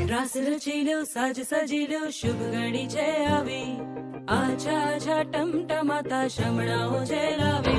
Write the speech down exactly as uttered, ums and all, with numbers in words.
રાસ રચી લ્યો સાજ સજી લ્યો શુભ ઘડી છે આવી આછા આછા ટમટમાતા શમણાઓ છે લાવી